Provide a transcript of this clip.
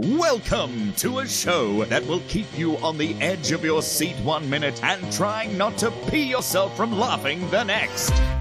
Welcome to a show that will keep you on the edge of your seat 1 minute and trying not to pee yourself from laughing the next.